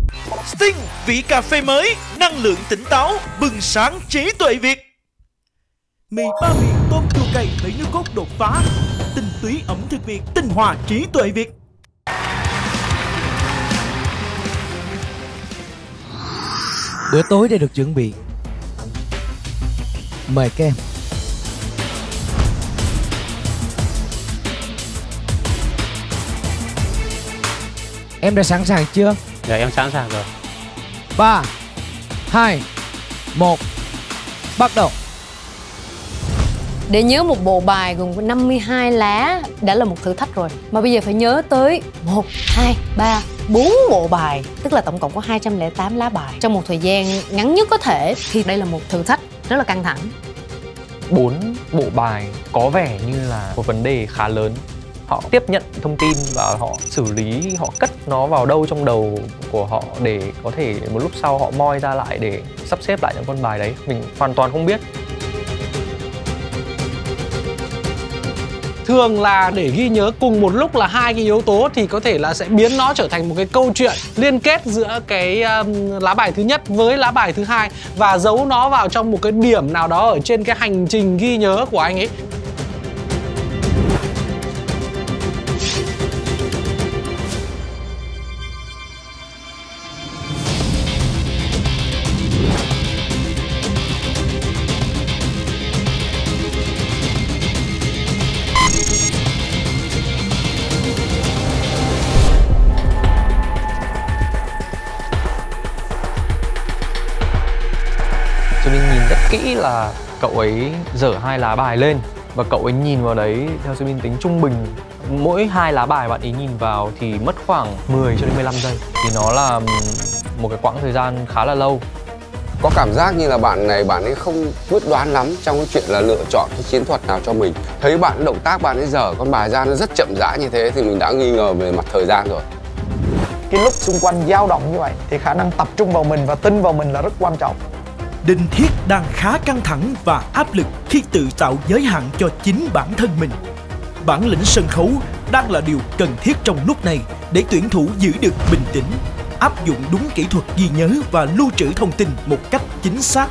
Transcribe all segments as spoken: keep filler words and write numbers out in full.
Sting, vị cà phê mới, năng lượng tỉnh táo, bừng sáng trí tuệ Việt. Mì ba miền tôm chua cay với nước cốt đột phá, tinh túy ẩm thực Việt, tinh hoa trí tuệ Việt. Bữa tối đã được chuẩn bị. Mời các em. Em đã sẵn sàng chưa? Dạ em sẵn sàng rồi. Ba, hai, một, bắt đầu. Để nhớ một bộ bài gồm năm mươi hai lá đã là một thử thách rồi. Mà bây giờ phải nhớ tới một, hai, ba, bốn bộ bài. Tức là tổng cộng có hai trăm lẻ tám lá bài trong một thời gian ngắn nhất có thể. Thì đây là một thử thách rất là căng thẳng. Bốn bộ bài có vẻ như là một vấn đề khá lớn. Họ tiếp nhận thông tin và họ xử lý, họ cất nó vào đâu trong đầu của họ để có thể một lúc sau họ moi ra lại để sắp xếp lại những con bài đấy. Mình hoàn toàn không biết. Thường là để ghi nhớ cùng một lúc là hai cái yếu tố thì có thể là sẽ biến nó trở thành một cái câu chuyện liên kết giữa cái um, lá bài thứ nhất với lá bài thứ hai và giấu nó vào trong một cái điểm nào đó ở trên cái hành trình ghi nhớ của anh ấy. Mình nhìn rất kỹ là cậu ấy dở hai lá bài lên và cậu ấy nhìn vào đấy theo sự minh tính trung bình. Mỗi hai lá bài bạn ấy nhìn vào thì mất khoảng mười cho đến mười lăm giây. Thì nó là một cái quãng thời gian khá là lâu. Có cảm giác như là bạn này bạn ấy không quyết đoán lắm trong cái chuyện là lựa chọn cái chiến thuật nào cho mình. Thấy bạn động tác bạn ấy dở con bài ra nó rất chậm rãi như thế thì mình đã nghi ngờ về mặt thời gian rồi. Cái lúc xung quanh dao động như vậy thì khả năng tập trung vào mình và tin vào mình là rất quan trọng. Đinh Thiết đang khá căng thẳng và áp lực khi tự tạo giới hạn cho chính bản thân mình. Bản lĩnh sân khấu đang là điều cần thiết trong lúc này để tuyển thủ giữ được bình tĩnh, áp dụng đúng kỹ thuật ghi nhớ và lưu trữ thông tin một cách chính xác.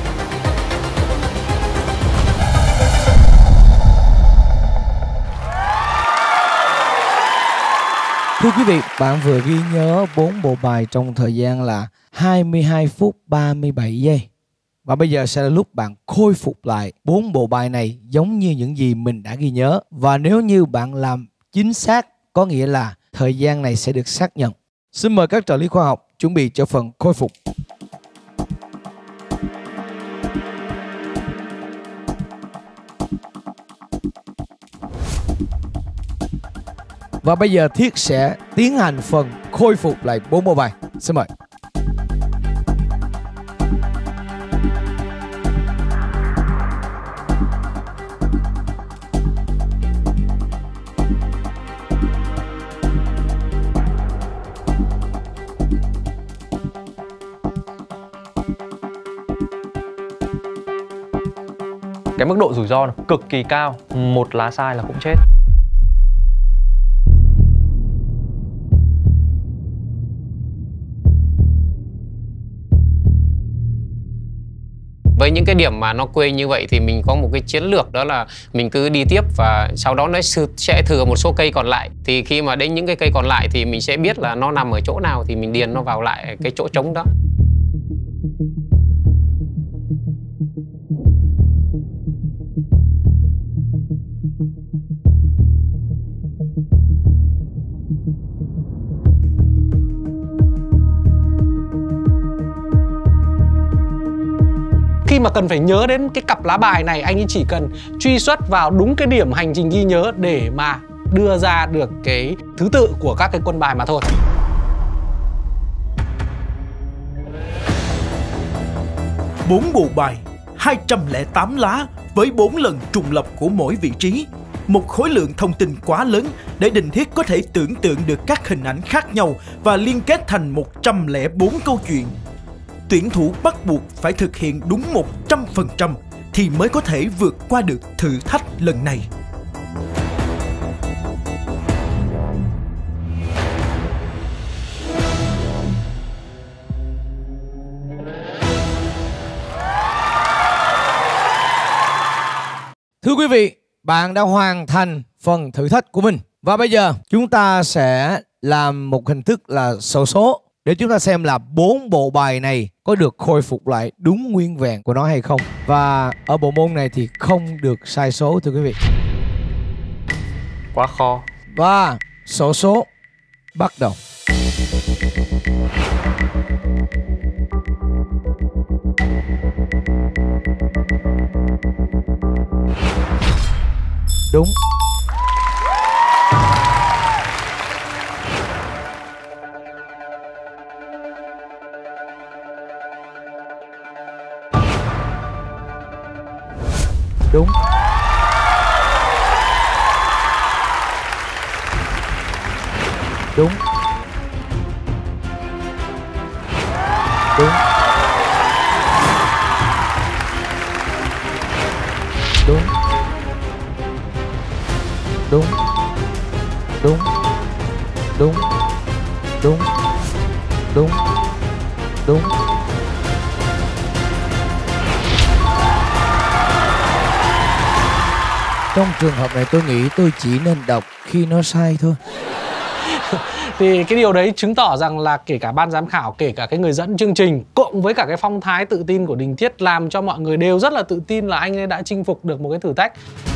Thưa quý vị, bạn vừa ghi nhớ bốn bộ bài trong thời gian là hai mươi hai phút ba mươi bảy giây. Và bây giờ sẽ là lúc bạn khôi phục lại bốn bộ bài này giống như những gì mình đã ghi nhớ. Và nếu như bạn làm chính xác, có nghĩa là thời gian này sẽ được xác nhận. Xin mời các trợ lý khoa học chuẩn bị cho phần khôi phục. Và bây giờ Thiết sẽ tiến hành phần khôi phục lại bốn bộ bài. Xin mời. Cái mức độ rủi ro nó cực kỳ cao, một lá sai là cũng chết. Với những cái điểm mà nó quê như vậy thì mình có một cái chiến lược, đó là mình cứ đi tiếp và sau đó nó sẽ thừa một số cây còn lại. Thì khi mà đến những cái cây còn lại thì mình sẽ biết là nó nằm ở chỗ nào thì mình điền nó vào lại cái chỗ trống đó. Khi mà cần phải nhớ đến cái cặp lá bài này, anh ấy chỉ cần truy xuất vào đúng cái điểm hành trình ghi nhớ để mà đưa ra được cái thứ tự của các cái quân bài mà thôi. Bốn bộ bài, hai trăm lẻ tám lá với bốn lần trùng lập của mỗi vị trí. Một khối lượng thông tin quá lớn để Đinh Thiết có thể tưởng tượng được các hình ảnh khác nhau và liên kết thành một trăm lẻ bốn câu chuyện. Tuyển thủ bắt buộc phải thực hiện đúng một trăm phần trăm thì mới có thể vượt qua được thử thách lần này. Thưa quý vị, bạn đã hoàn thành phần thử thách của mình. Và bây giờ chúng ta sẽ làm một hình thức là xổ số để chúng ta xem là bốn bộ bài này có được khôi phục lại đúng nguyên vẹn của nó hay không. Và ở bộ môn này thì không được sai số thưa quý vị. Quá khó. Và xổ số bắt đầu. Đúng. Đúng. Đúng. Đúng. Đúng. Đúng. Đúng. Đúng. Đúng. Đúng. Đúng. Trong trường hợp này tôi nghĩ tôi chỉ nên đọc khi nó sai thôi. Thì cái điều đấy chứng tỏ rằng là kể cả ban giám khảo, kể cả cái người dẫn chương trình, cộng với cả cái phong thái tự tin của Đình Thiết làm cho mọi người đều rất là tự tin là anh ấy đã chinh phục được một cái thử thách.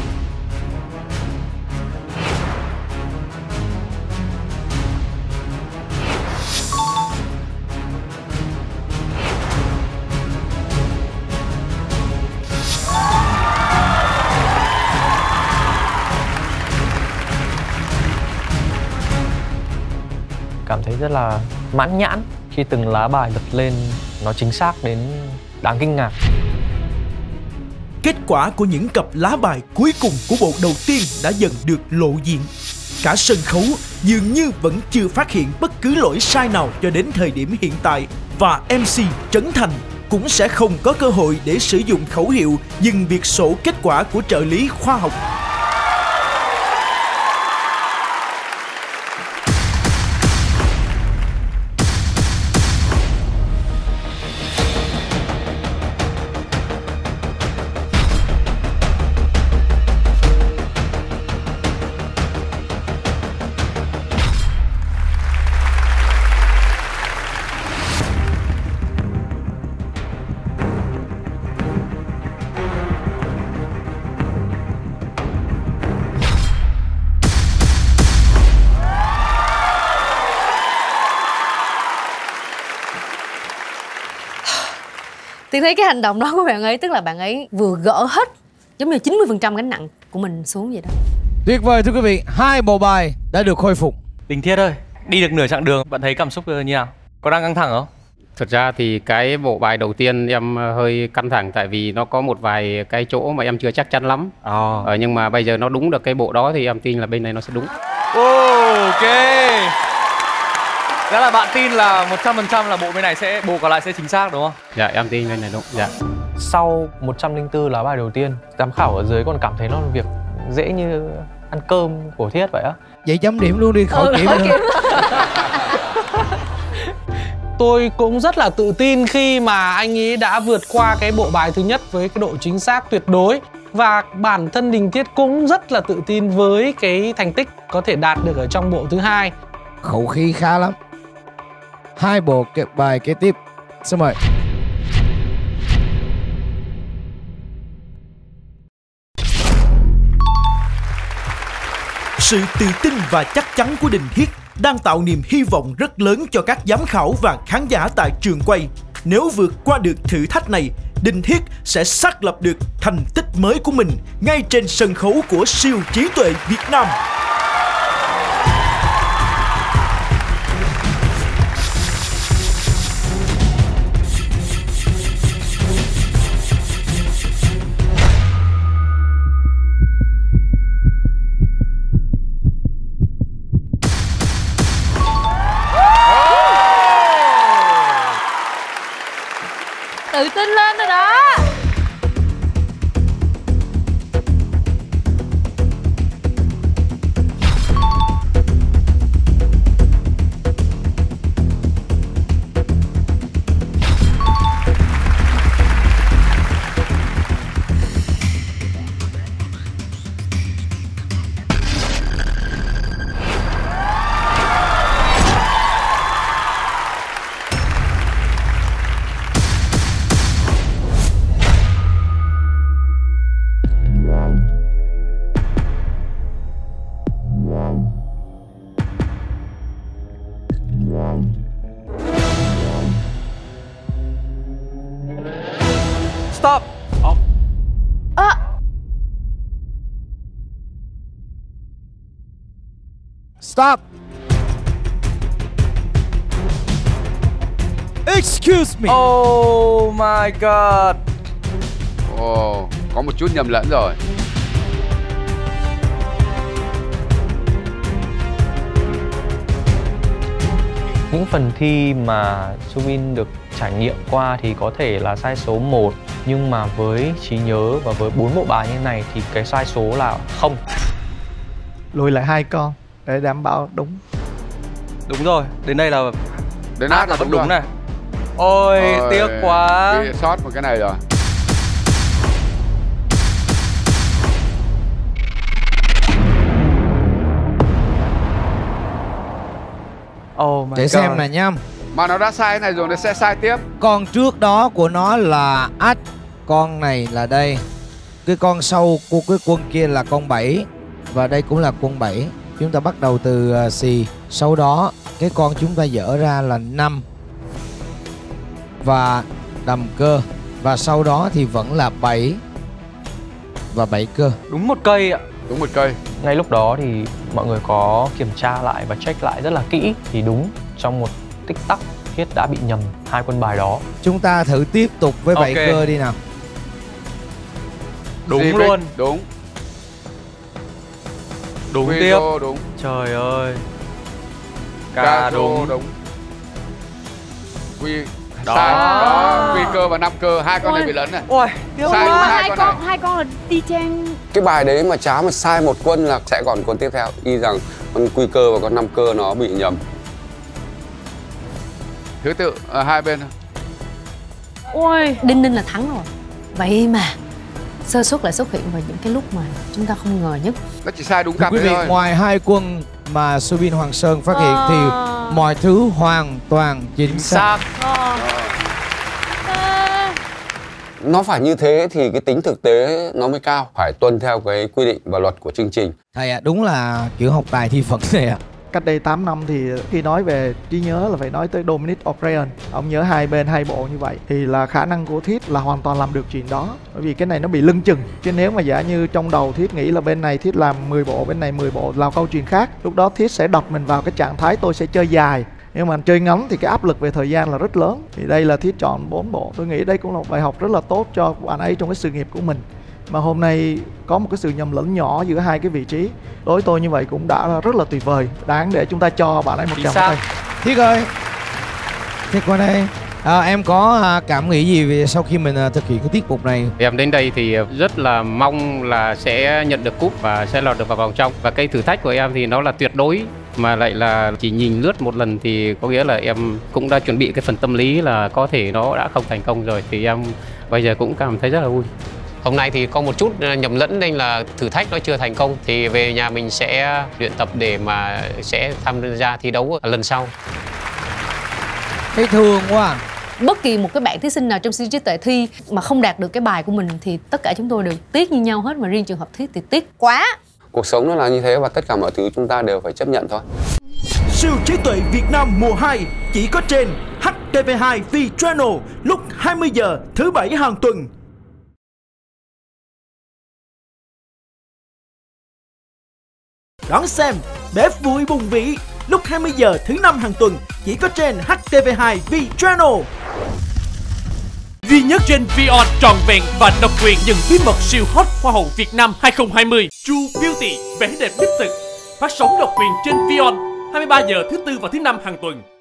Cảm thấy rất là mãn nhãn khi từng lá bài lật lên nó chính xác đến đáng kinh ngạc. Kết quả của những cặp lá bài cuối cùng của bộ đầu tiên đã dần được lộ diện. Cả sân khấu dường như vẫn chưa phát hiện bất cứ lỗi sai nào cho đến thời điểm hiện tại. Và em xê Trấn Thành cũng sẽ không có cơ hội để sử dụng khẩu hiệu dừng việc sổ kết quả của trợ lý khoa học. Tiên thấy cái hành động đó của bạn ấy, tức là bạn ấy vừa gỡ hết giống như chín mươi phần trăm gánh nặng của mình xuống vậy đó. Tuyệt vời thưa quý vị, hai bộ bài đã được khôi phục. Đình Thiết ơi, đi được nửa chặng đường, bạn thấy cảm xúc như nào? Có đang căng thẳng không? Thật ra thì cái bộ bài đầu tiên em hơi căng thẳng tại vì nó có một vài cái chỗ mà em chưa chắc chắn lắm. À. Ờ, nhưng mà bây giờ nó đúng được cái bộ đó thì em tin là bên này nó sẽ đúng. Ok. Đó là bạn tin là một trăm phần trăm là bộ bên này sẽ, bộ còn lại sẽ chính xác đúng không? Dạ em tin bên này đúng. Dạ. Sau một trăm lẻ bốn lá bài đầu tiên, giám khảo ở dưới còn cảm thấy nó là việc dễ như ăn cơm của Thiết vậy á. Vậy chấm điểm luôn đi, khỏi Ừ, kiểm khỏi nữa. kiểm. Tôi cũng rất là tự tin khi mà anh ấy đã vượt qua cái bộ bài thứ nhất với cái độ chính xác tuyệt đối. Và bản thân Đình Thiết cũng rất là tự tin với cái thành tích có thể đạt được ở trong bộ thứ hai. Khẩu khí khá lắm. Hai bộ kẹp bài kế tiếp. Xin mời. Sự tự tin và chắc chắn của Đình Thiết đang tạo niềm hy vọng rất lớn cho các giám khảo và khán giả tại trường quay. Nếu vượt qua được thử thách này, Đình Thiết sẽ xác lập được thành tích mới của mình ngay trên sân khấu của siêu trí tuệ Việt Nam. Tự tin lên rồi đó. Stop. À, Stop. Excuse me. Oh my god. Ồ, có một chút nhầm lẫn rồi. Những phần thi mà Subin được trải nghiệm qua thì có thể là sai số một, nhưng mà với trí nhớ và với bốn bộ bài như này thì cái sai số là không. Lùi lại hai con để đảm bảo đúng. Đúng rồi, đến đây là Đến át át là là vẫn đúng đúng rồi. này. Ôi, Ôi, tiếc quá. Bị sót một cái này rồi. Oh my Để god. xem nè nha. Mà nó đã sai cái này rồi, nó sẽ sai tiếp. Con trước đó của nó là ách, con này là đây. Cái con sau của cái quân kia là con bảy. Và đây cũng là quân bảy. Chúng ta bắt đầu từ uh, xì. Sau đó cái con chúng ta dỡ ra là năm. Và đầm cơ. Và sau đó thì vẫn là bảy. Và bảy cơ. Đúng một cây ạ. Đúng một cây. Ngay lúc đó thì mọi người có kiểm tra lại và check lại rất là kỹ. Thì đúng, trong một tích tắc Thiết đã bị nhầm hai quân bài đó. Chúng ta thử tiếp tục với bảy Ok. cơ đi nào. Đúng Di luôn. Bích, đúng. Đúng Quy tiếp. đô, đúng. Trời ơi. Ca Ca đúng. đúng. đúng. Quy Đó. sai. Đó, quy cơ và năm cơ, hai con này bị lẫn này. Ôi, Sai đúng hai hai con con này. hai con là đi trang. Cái bài đấy mà cháo mà sai một quân là sẽ còn quân tiếp theo. Y rằng con quy cơ và con năm cơ nó bị nhầm. Thứ tự à, hai bên thôi. Ôi, đinh ninh là thắng rồi. Vậy mà sơ suất lại xuất hiện vào những cái lúc mà chúng ta không ngờ nhất. Nó chỉ sai đúng Thưa cặp quý đấy vị, thôi. ngoài hai quân mà Subin Hoàng Sơn phát hiện thì Ờ. mọi thứ hoàn toàn chính xác. ờ. À, Nó phải như thế thì cái tính thực tế nó mới cao. Phải tuân theo cái quy định và luật của chương trình. Thầy ạ, đúng là kiểu học tài thi Phật này ạ. Cách đây tám năm thì khi nói về trí nhớ là phải nói tới Dominic O'Brien. Ông nhớ hai bên hai bộ như vậy thì là khả năng của Thiết là hoàn toàn làm được chuyện đó. Bởi vì cái này nó bị lưng chừng. Chứ nếu mà giả như trong đầu Thiết nghĩ là bên này Thiết làm mười bộ, bên này mười bộ là câu chuyện khác. Lúc đó Thiết sẽ đặt mình vào cái trạng thái tôi sẽ chơi dài. Nhưng mà chơi ngắn thì cái áp lực về thời gian là rất lớn. Thì đây là Thiết chọn bốn bộ. Tôi nghĩ đây cũng là một bài học rất là tốt cho bạn ấy trong cái sự nghiệp của mình. Mà hôm nay có một cái sự nhầm lẫn nhỏ giữa hai cái vị trí. Đối với tôi như vậy cũng đã rất là tuyệt vời. Đáng để chúng ta cho bạn ấy một tràng tay. Thiết ơi, Thiết qua đây. À, em có à, cảm nghĩ gì về sau khi mình à, thực hiện cái tiết mục này? Em đến đây thì rất là mong là sẽ nhận được cúp và sẽ lọt được vào vòng trong. Và cái thử thách của em thì nó là tuyệt đối, mà lại là chỉ nhìn lướt một lần thì có nghĩa là em cũng đã chuẩn bị cái phần tâm lý là có thể nó đã không thành công rồi. Thì em bây giờ cũng cảm thấy rất là vui. Hôm nay thì có một chút nhầm lẫn nên là thử thách nó chưa thành công. Thì về nhà mình sẽ luyện tập để mà sẽ tham gia thi đấu lần sau. Thấy thương quá. Bất kỳ một cái bạn thí sinh nào trong siêu trí tuệ thi mà không đạt được cái bài của mình thì tất cả chúng tôi đều tiếc như nhau hết. Mà riêng trường hợp Thiết thì tiếc quá. Cuộc sống nó là như thế và tất cả mọi thứ chúng ta đều phải chấp nhận thôi. Siêu trí tuệ Việt Nam mùa hai chỉ có trên hát tê vê hai V Channel lúc hai mươi giờ thứ bảy hàng tuần. Đón xem Bếp Vui Bùng Vị lúc hai mươi giờ thứ năm hàng tuần chỉ có trên hát tê vê hai V Channel. Duy nhất trên Vion trọn vẹn và độc quyền những bí mật siêu hot Hoa hậu Việt Nam hai không hai không. True Beauty, vẻ đẹp đích thực. Phát sóng độc quyền trên Vion hai mươi ba giờ thứ tư và thứ năm hàng tuần.